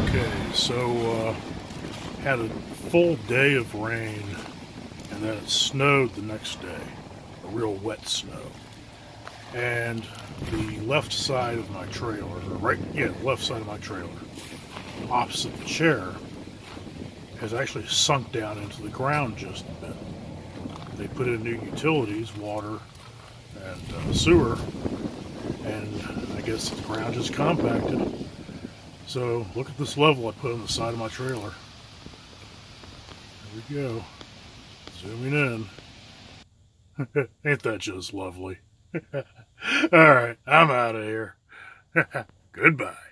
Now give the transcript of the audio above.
Okay, so had a full day of rain, and then it snowed the next day, a real wet snow. And the left side of my trailer, or the left side of my trailer, opposite the chair, has actually sunk down into the ground just a bit. They put in new utilities, water and sewer, and I guess the ground just compacted. So look at this level I put on the side of my trailer. There we go. Zooming in. Ain't that just lovely? Alright, I'm out of here. Goodbye.